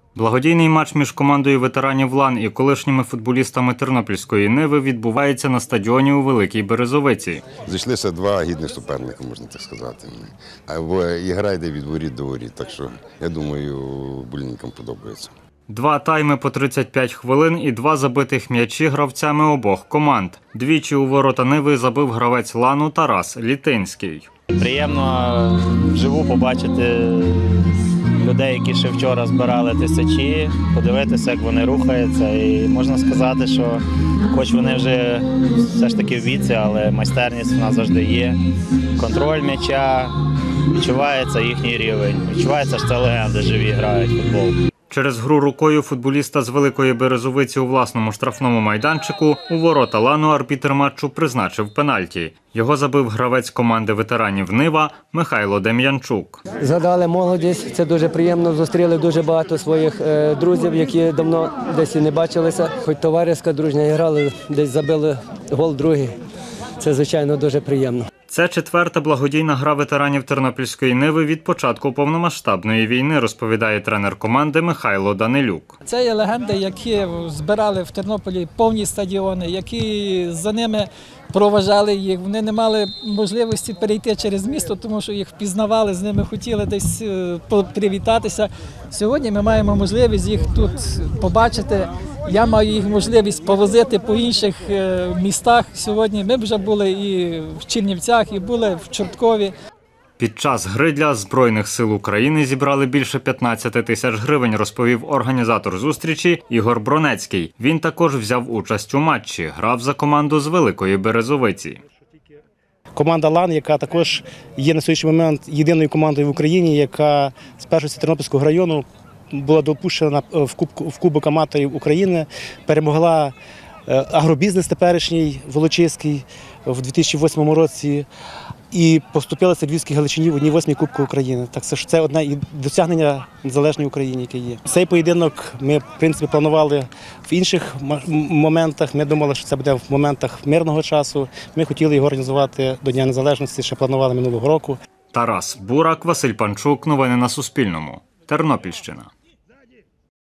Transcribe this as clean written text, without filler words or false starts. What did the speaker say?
Благодійний матч між командою ветеранів ЛАН і колишніми футболістами Тернопільської Ниви відбувається на стадіоні у Великій Березовиці. Зійшлися два гідних суперника, можна так сказати. І гра йде від воріт до воріт, так що, я думаю, болівальникам подобається. Два тайми по 35 хвилин і два забитих м'ячі гравцями обох команд. Двічі у ворота Ниви забив гравець ЛАНу Тарас Літинський. Приємно вживу побачити людей, які ще вчора збирали тисячі, подивитися, як вони рухаються. І можна сказати, що хоч вони вже все ж таки в віці, але майстерність в нас завжди є. Контроль м'яча, відчувається їхній рівень. Відчувається, що це легенди живі грають в футбол. Через гру рукою футболіста з Великої Березовиці у власному штрафному майданчику у ворота ЛАНу арбітр матчу призначив пенальті. Його забив гравець команди ветеранів Нива Михайло Дем'янчук. Згадали молодість, це дуже приємно, зустріли дуже багато своїх друзів, які давно десь і не бачилися. Хоч товариська дружня грали, десь забили гол другий. Це, звичайно, дуже приємно. Це четверта благодійна гра ветеранів Тернопільської Ниви від початку повномасштабної війни, розповідає тренер команди Михайло Данилюк. Це є легенди, які збирали в Тернополі повні стадіони, які за ними проважали їх. Вони не мали можливості перейти через місто, тому що їх впізнавали, з ними хотіли десь привітатися. Сьогодні ми маємо можливість їх тут побачити. Я маю їх можливість повозити по інших містах. Сьогодні ми вже були і в Чернівцях, і були в Чорткові. Під час гри для Збройних сил України зібрали більше 15 тисяч гривень, розповів організатор зустрічі Ігор Бронецький. Він також взяв участь у матчі, грав за команду з Великої Березовиці. Команда ЛАН, яка також є на сьогоднішній момент єдиною командою в Україні, яка з першості Тернопільського району була допущена в Кубок аматорів України, перемогла агробізнес теперішній Волочиський в 2008 році і поступилася Львівській Галичині в 1/8 Кубку України. Так що це одне із досягнення незалежної України, яке є. Цей поєдинок ми, в принципі, планували в інших моментах. Ми думали, що це буде в моментах мирного часу. Ми хотіли його організувати до Дня Незалежності, ще планували минулого року. Тарас Бурак, Василь Панчук. Новини на Суспільному. Тернопільщина.